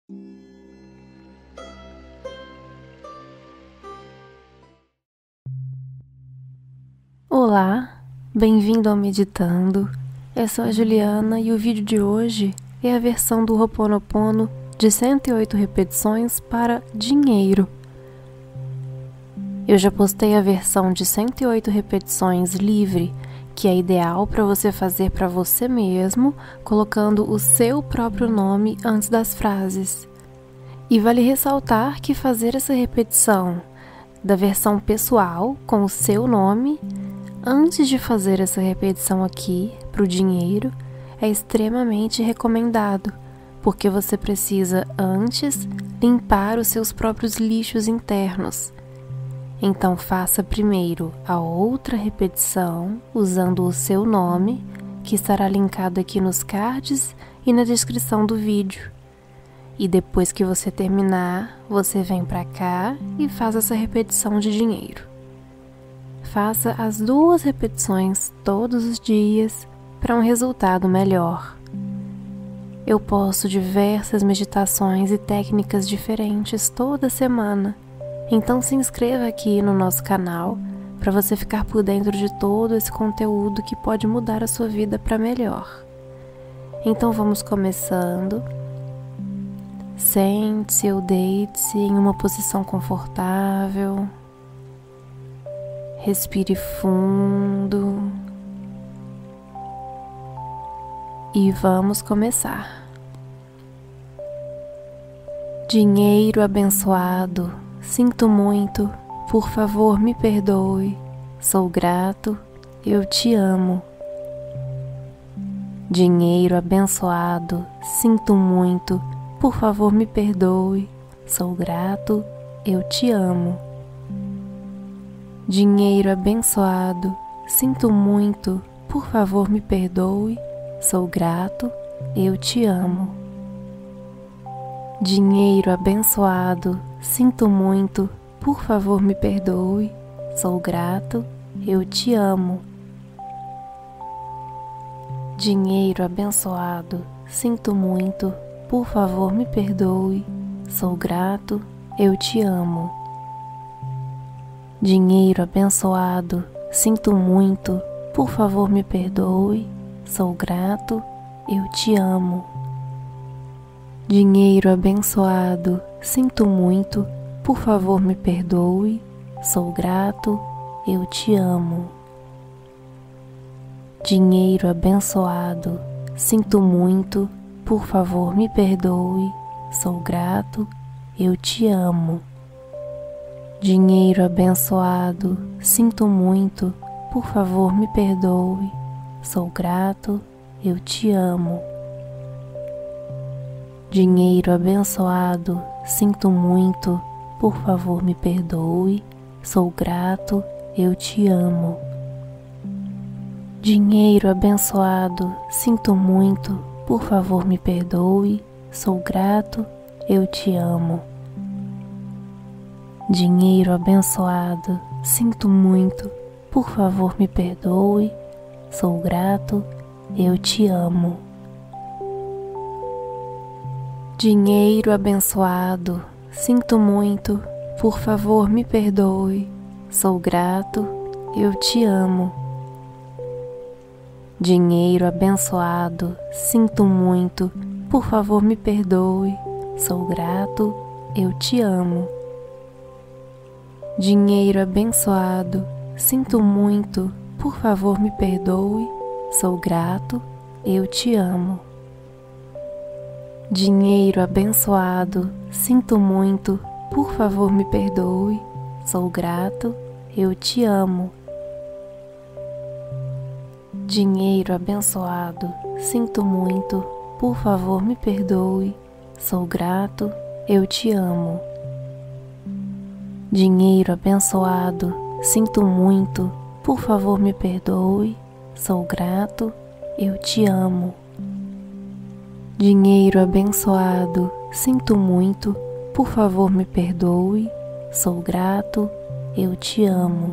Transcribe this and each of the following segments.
Olá, bem-vindo ao Meditando. Eu sou a Juliana e o vídeo de hoje é a versão do Ho'oponopono de 108 repetições para dinheiro. Eu já postei a versão de 108 repetições livre, que é ideal para você fazer para você mesmo, colocando o seu próprio nome antes das frases. E vale ressaltar que fazer essa repetição da versão pessoal com o seu nome antes de fazer essa repetição aqui para o dinheiro é extremamente recomendado, porque você precisa antes limpar os seus próprios lixos internos. Então faça primeiro a outra repetição usando o seu nome, que estará linkado aqui nos cards e na descrição do vídeo. E depois que você terminar, você vem para cá e faz essa repetição de dinheiro. Faça as 2 repetições todos os dias para um resultado melhor. Eu posto diversas meditações e técnicas diferentes toda semana, então se inscreva aqui no nosso canal para você ficar por dentro de todo esse conteúdo que pode mudar a sua vida para melhor. Então vamos começando. Sente-se ou deite-se em uma posição confortável. Respire fundo. E vamos começar. Dinheiro abençoado, sinto muito, por favor me perdoe, sou grato, eu te amo. Dinheiro abençoado, sinto muito, por favor me perdoe, sou grato, eu te amo. Dinheiro abençoado, sinto muito, por favor me perdoe, sou grato, eu te amo. Dinheiro abençoado, sinto muito, por favor me perdoe, sou grato, eu te amo. Dinheiro abençoado, sinto muito, por favor me perdoe, sou grato, eu te amo. Dinheiro abençoado, sinto muito, por favor me perdoe, sou grato, eu te amo. Dinheiro abençoado, sinto muito, por favor me perdoe, sou grato, eu te amo. Dinheiro abençoado, sinto muito, por favor me perdoe, sou grato, eu te amo. Dinheiro abençoado, sinto muito, por favor me perdoe, sou grato, eu te amo. Dinheiro abençoado, sinto muito, por favor me perdoe, sou grato, eu te amo. Dinheiro abençoado, sinto muito, por favor me perdoe, sou grato, eu te amo. Dinheiro abençoado, sinto muito, por favor me perdoe, sou grato, eu te amo. Dinheiro abençoado, sinto muito, por favor me perdoe, sou grato, eu te amo. Dinheiro abençoado, sinto muito, por favor me perdoe, sou grato, eu te amo. Dinheiro abençoado, sinto muito, por favor me perdoe, sou grato, eu te amo. Dinheiro abençoado, sinto muito, por favor me perdoe, sou grato, eu te amo. Dinheiro abençoado, sinto muito, por favor me perdoe, sou grato, eu te amo. Dinheiro abençoado, sinto muito, por favor me perdoe, sou grato, eu te amo. Dinheiro abençoado, sinto muito, por favor me perdoe, sou grato, eu te amo.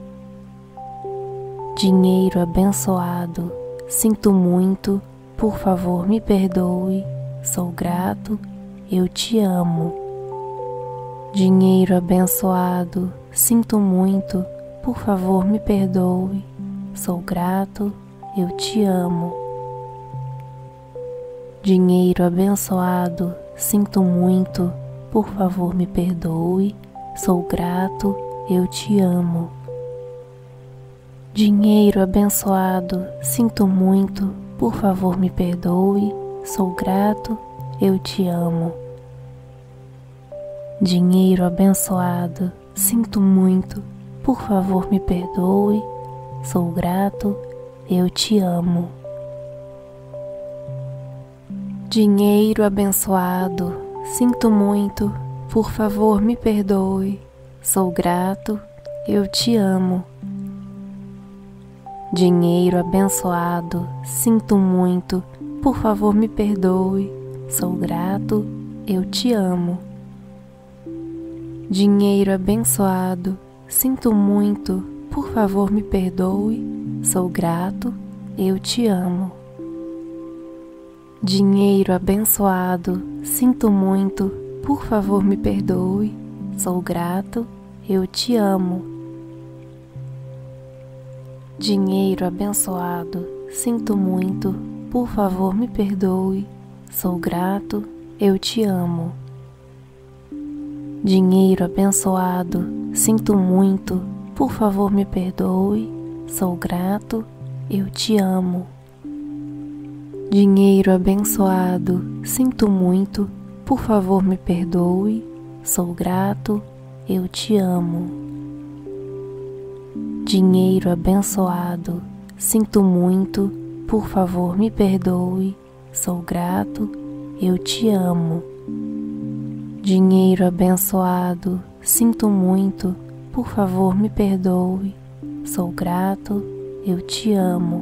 Dinheiro abençoado, sinto muito, por favor me perdoe, sou grato, eu te amo. Dinheiro abençoado, sinto muito, por favor me perdoe, sou grato, eu te amo. Dinheiro abençoado, sinto muito, por favor me perdoe, sou grato, eu te amo. Dinheiro abençoado, sinto muito, por favor me perdoe, sou grato, eu te amo. Dinheiro abençoado, sinto muito, por favor me perdoe, sou grato, eu te amo. Dinheiro abençoado, sinto muito, por favor me perdoe, sou grato, eu te amo. Dinheiro abençoado, sinto muito, por favor me perdoe, sou grato, eu te amo. Dinheiro abençoado, sinto muito, por favor me perdoe, sou grato, eu te amo. Dinheiro abençoado, sinto muito, por favor me perdoe, sou grato, eu te amo. Dinheiro abençoado, sinto muito, por favor me perdoe, sou grato, eu te amo. Dinheiro abençoado, sinto muito, por favor me perdoe, sou grato, eu te amo. Dinheiro abençoado, sinto muito, por favor me perdoe, sou grato, eu te amo. Dinheiro abençoado, sinto muito, por favor me perdoe, sou grato, eu te amo. Dinheiro abençoado, sinto muito, por favor me perdoe, sou grato, eu te amo.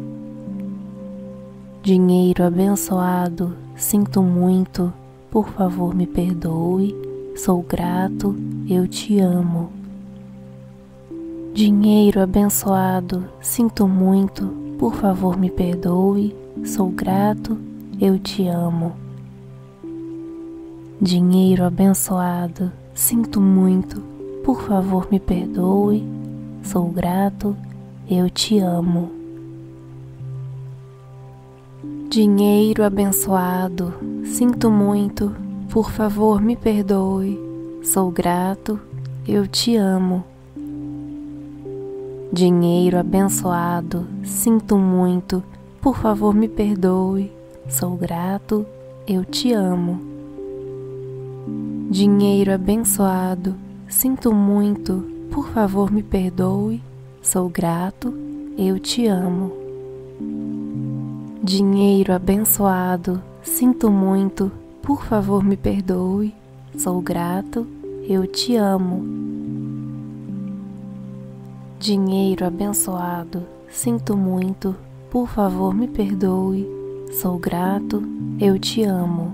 Dinheiro abençoado, sinto muito, por favor me perdoe, sou grato, eu te amo. Dinheiro abençoado, sinto muito, por favor me perdoe, sou grato, eu te amo. Dinheiro abençoado, sinto muito, por favor me perdoe, sou grato, eu te amo. Dinheiro abençoado, sinto muito, por favor me perdoe, sou grato, eu te amo. Dinheiro abençoado, sinto muito, por favor me perdoe, sou grato, eu te amo. Dinheiro abençoado, sinto muito, por favor me perdoe, sou grato, eu te amo. Dinheiro abençoado, sinto muito, por favor me perdoe, sou grato, eu te amo. Dinheiro abençoado, sinto muito, por favor me perdoe, sou grato, eu te amo.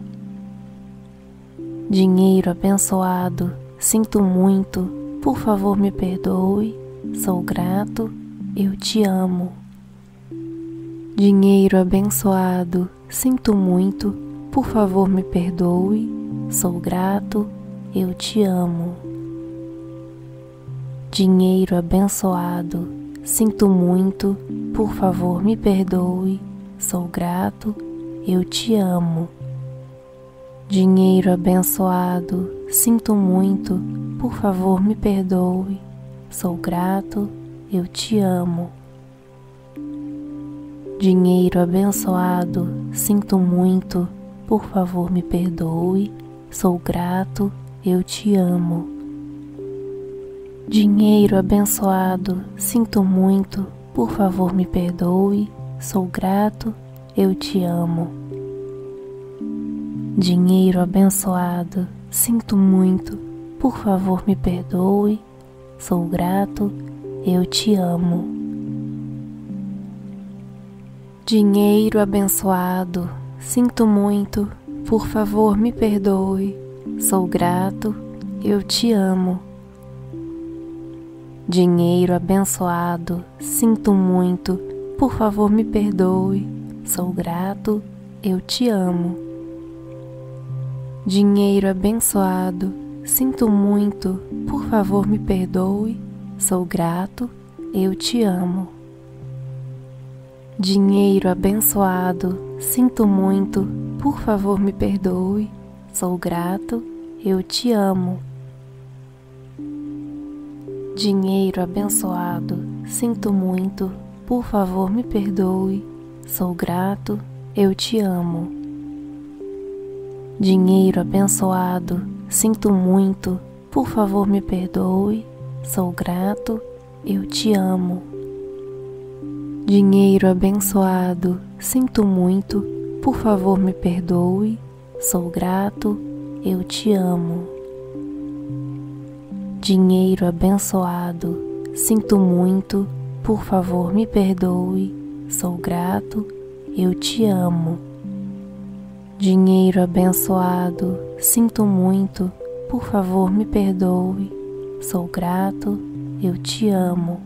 Dinheiro abençoado, sinto muito, por favor me perdoe, sou grato, eu te amo. Dinheiro abençoado, sinto muito, por favor me perdoe, sou grato, eu te amo. Dinheiro abençoado, sinto muito, por favor me perdoe, sou grato, eu te amo. Dinheiro abençoado, sinto muito, por favor me perdoe, sou grato, eu te amo. Dinheiro abençoado, sinto muito, por favor me perdoe, sou grato, eu te amo. Dinheiro abençoado, sinto muito, por favor me perdoe, sou grato, eu te amo. Dinheiro abençoado, sinto muito, por favor me perdoe, sou grato, eu te amo. Dinheiro abençoado, sinto muito, por favor me perdoe, sou grato, eu te amo. Dinheiro abençoado, sinto muito, por favor me perdoe, sou grato, eu te amo. Dinheiro abençoado, sinto muito, por favor me perdoe, sou grato, eu te amo. Dinheiro abençoado, sinto muito, por favor me perdoe, sou grato, eu te amo. Dinheiro abençoado, sinto muito, por favor me perdoe, sou grato, eu te amo. Dinheiro abençoado, sinto muito, por favor me perdoe, sou grato, eu te amo. Dinheiro abençoado, sinto muito, por favor me perdoe, sou grato, eu te amo. Dinheiro abençoado, sinto muito, por favor me perdoe, sou grato, eu te amo. Dinheiro abençoado, sinto muito, por favor me perdoe, sou grato, eu te amo.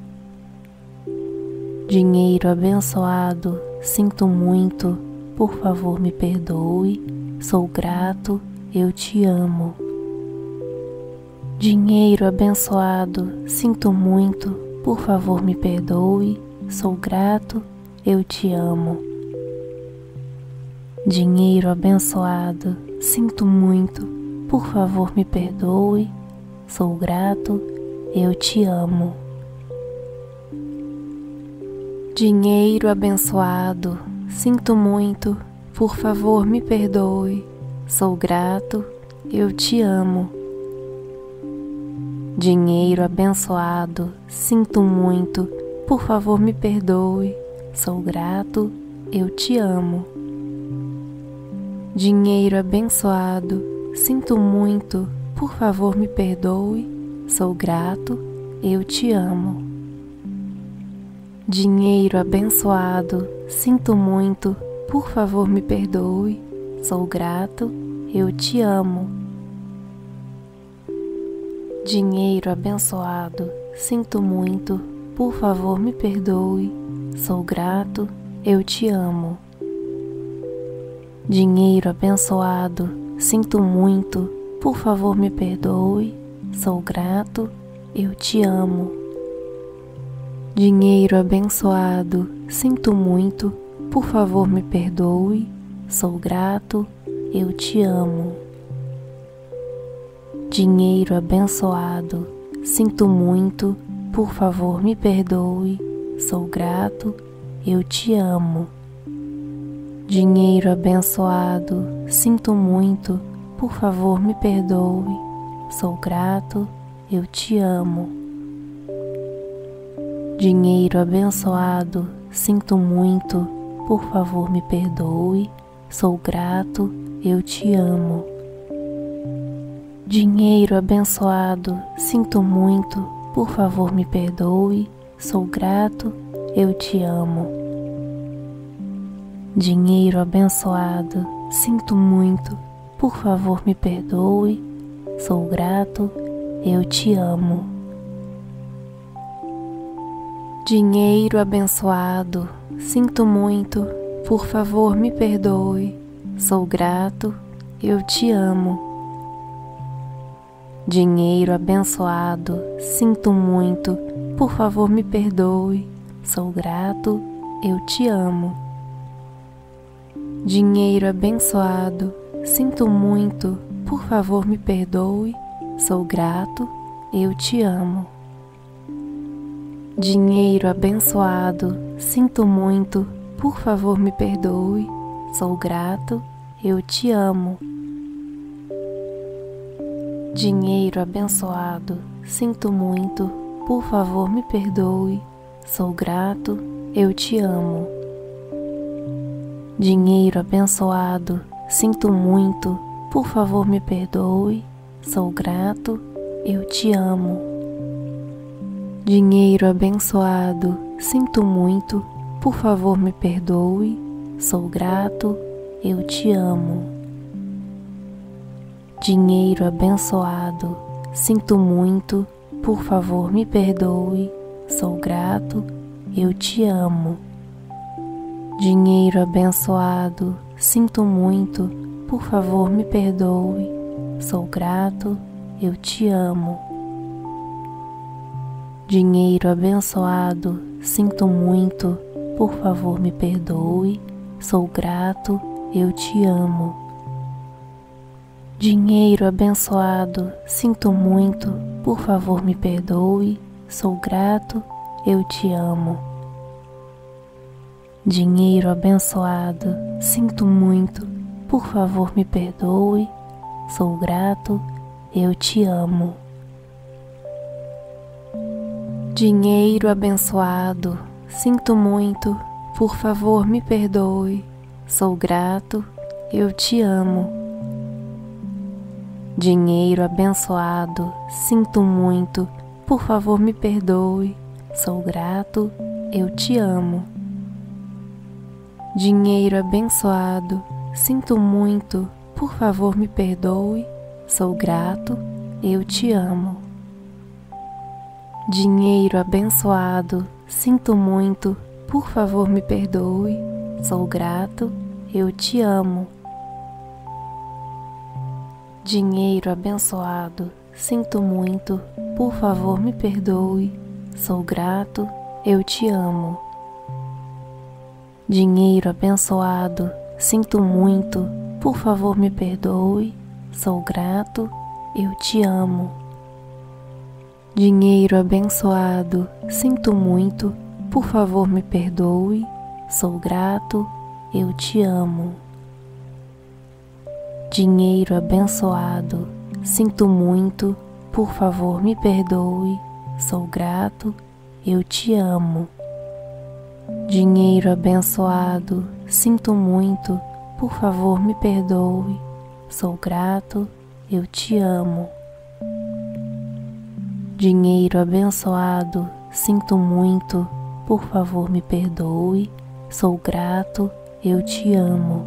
Dinheiro abençoado, sinto muito, por favor me perdoe, sou grato, eu te amo. Dinheiro abençoado, sinto muito, por favor me perdoe, sou grato, eu te amo. Dinheiro abençoado, sinto muito, por favor me perdoe, sou grato, eu te amo. Dinheiro abençoado, sinto muito, por favor me perdoe, sou grato, eu te amo. Dinheiro abençoado, sinto muito, por favor me perdoe, sou grato, eu te amo. Dinheiro abençoado, sinto muito, por favor me perdoe, sou grato, eu te amo. Dinheiro abençoado, sinto muito, por favor me perdoe, sou grato, eu te amo. Dinheiro abençoado, sinto muito, por favor me perdoe, sou grato, eu te amo. Dinheiro abençoado, sinto muito, por favor me perdoe, sou grato, eu te amo. Dinheiro abençoado, sinto muito, por favor me perdoe, sou grato, eu te amo. Dinheiro abençoado, sinto muito, por favor me perdoe, sou grato, eu te amo. Dinheiro abençoado, sinto muito, por favor me perdoe, sou grato, eu te amo. Dinheiro abençoado, sinto muito, por favor me perdoe, sou grato, eu te amo. Dinheiro abençoado, sinto muito, por favor me perdoe, sou grato, eu te amo. Dinheiro abençoado, sinto muito, por favor me perdoe, sou grato, eu te amo. Dinheiro abençoado, sinto muito, por favor me perdoe, sou grato, eu te amo. Dinheiro abençoado, sinto muito, por favor me perdoe, sou grato, eu te amo. Dinheiro abençoado, sinto muito, por favor me perdoe, sou grato, eu te amo. Dinheiro abençoado, sinto muito, por favor me perdoe, sou grato, eu te amo. Dinheiro abençoado, sinto muito, por favor me perdoe, sou grato, eu te amo. Dinheiro abençoado, sinto muito, por favor me perdoe, sou grato, eu te amo. Dinheiro abençoado, sinto muito, por favor me perdoe, sou grato, eu te amo. Dinheiro abençoado, sinto muito, por favor me perdoe, sou grato, eu te amo. Dinheiro abençoado, sinto muito, por favor me perdoe, sou grato, eu te amo. Dinheiro abençoado, sinto muito, por favor me perdoe, sou grato, eu te amo. Dinheiro abençoado, sinto muito, por favor me perdoe, sou grato, eu te amo. Dinheiro abençoado, sinto muito, por favor me perdoe, sou grato, eu te amo. Dinheiro abençoado, sinto muito, por favor me perdoe, sou grato, eu te amo. Dinheiro abençoado, sinto muito, por favor me perdoe, sou grato, eu te amo. Dinheiro abençoado, sinto muito, por favor me perdoe, sou grato, eu te amo. Dinheiro abençoado, sinto muito, por favor me perdoe, sou grato, eu te amo. Dinheiro abençoado, sinto muito, por favor me perdoe, sou grato, eu te amo. Dinheiro abençoado, sinto muito, por favor me perdoe, sou grato, eu te amo. Dinheiro abençoado, sinto muito, por favor me perdoe, sou grato, eu te amo. Dinheiro abençoado, sinto muito, por favor me perdoe, sou grato, eu te amo. Dinheiro abençoado, sinto muito, por favor me perdoe, sou grato, eu te amo. Dinheiro abençoado, sinto muito, por favor me perdoe, sou grato, eu te amo.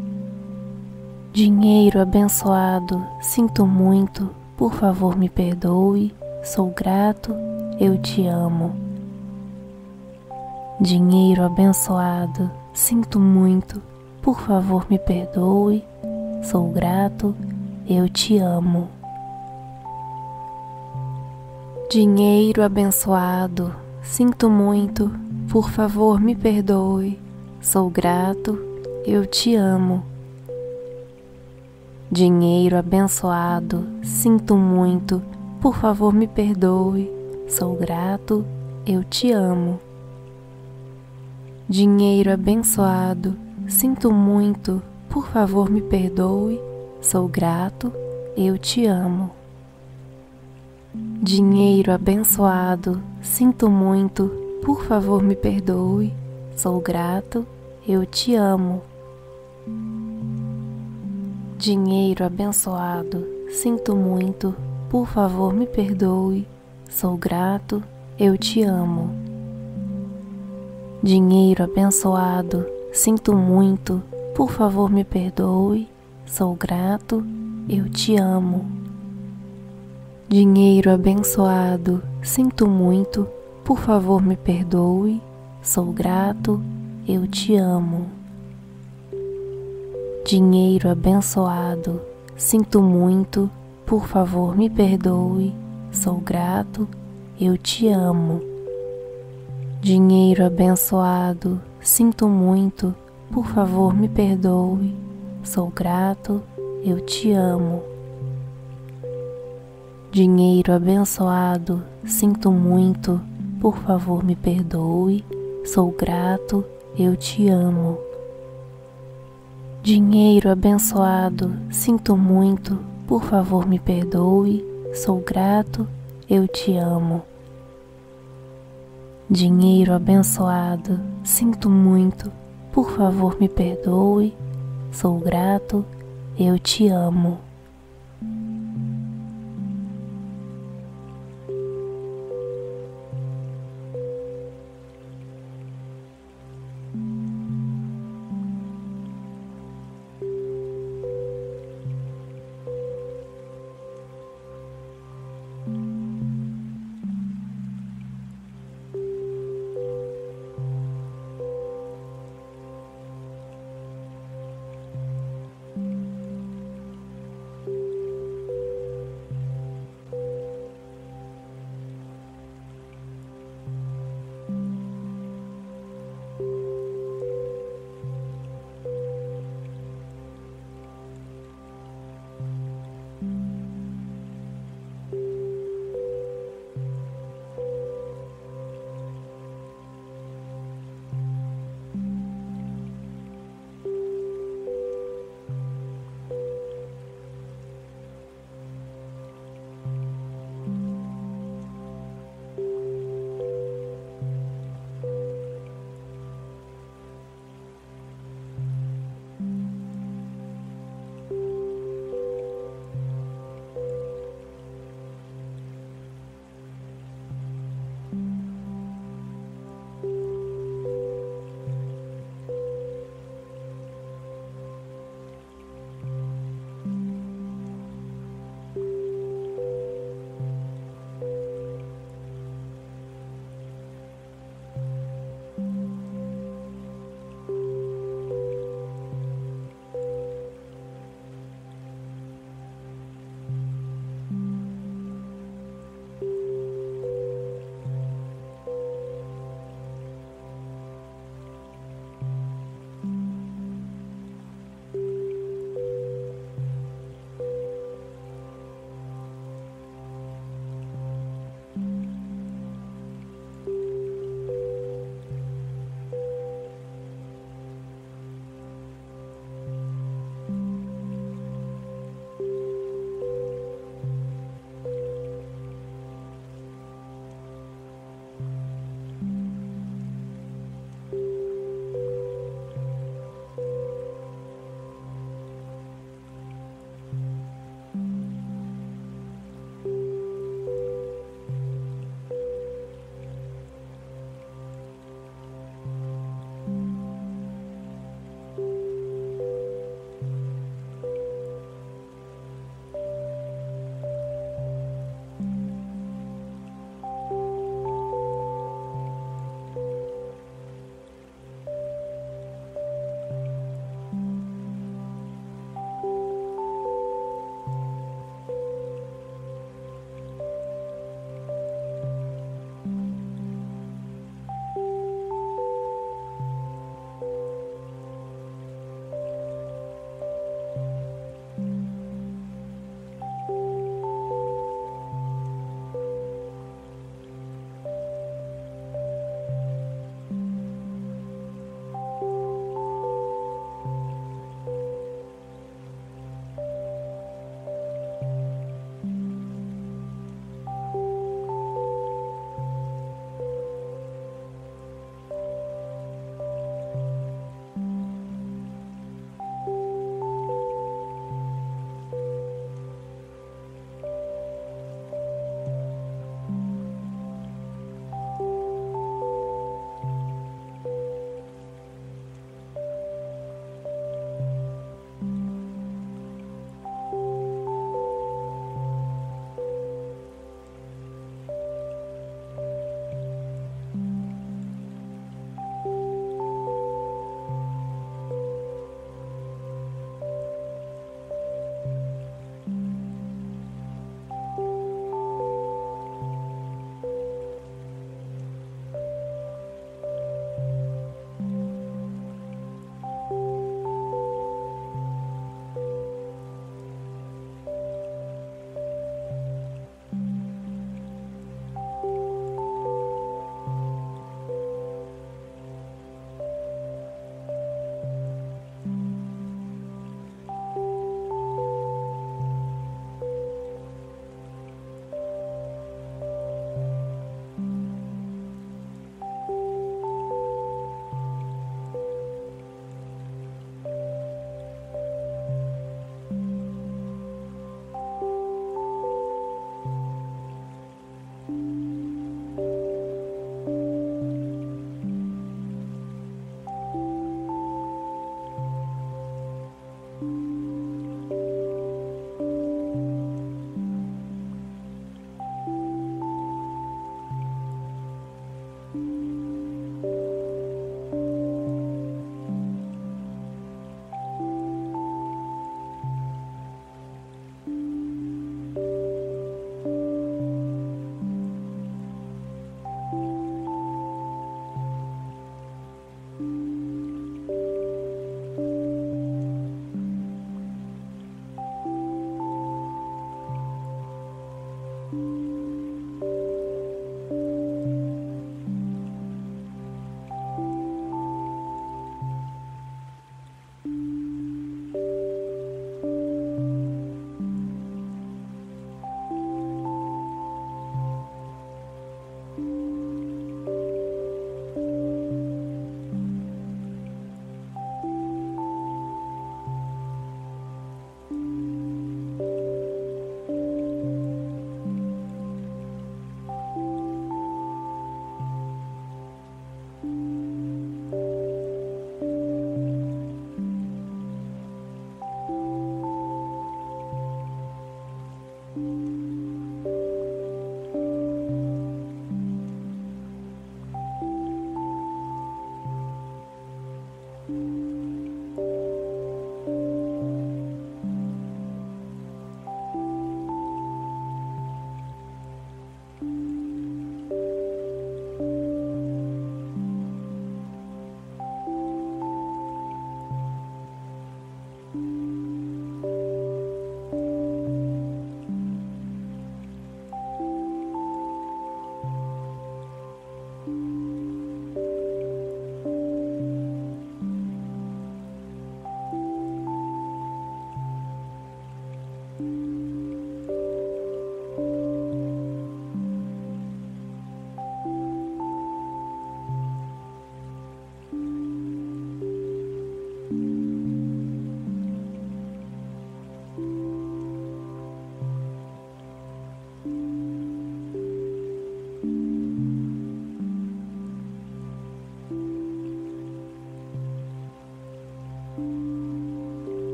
Dinheiro abençoado, sinto muito, por favor me perdoe, sou grato, eu te amo. Dinheiro abençoado, sinto muito, por favor me perdoe, sou grato, eu te amo. Dinheiro abençoado, sinto muito, por favor me perdoe, sou grato, eu te amo. Dinheiro abençoado, sinto muito, por favor me perdoe, sou grato, eu te amo. Dinheiro abençoado, sinto muito, por favor me perdoe, sou grato, eu te amo. Dinheiro abençoado, sinto muito, por favor me perdoe, sou grato, eu te amo. Dinheiro abençoado, sinto muito, por favor me perdoe, sou grato, eu te amo. Dinheiro abençoado, sinto muito, por favor me perdoe, sou grato, eu te amo. Dinheiro abençoado, sinto muito, por favor me perdoe, sou grato, eu te amo. Dinheiro abençoado, sinto muito, por favor me perdoe, sou grato, eu te amo. Dinheiro abençoado, sinto muito, por favor me perdoe, sou grato, eu te amo. Dinheiro abençoado, sinto muito, por favor me perdoe, sou grato, eu te amo. Dinheiro abençoado, sinto muito, por favor me perdoe, sou grato, eu te amo. Dinheiro abençoado, sinto muito, por favor me perdoe, sou grato, eu te amo.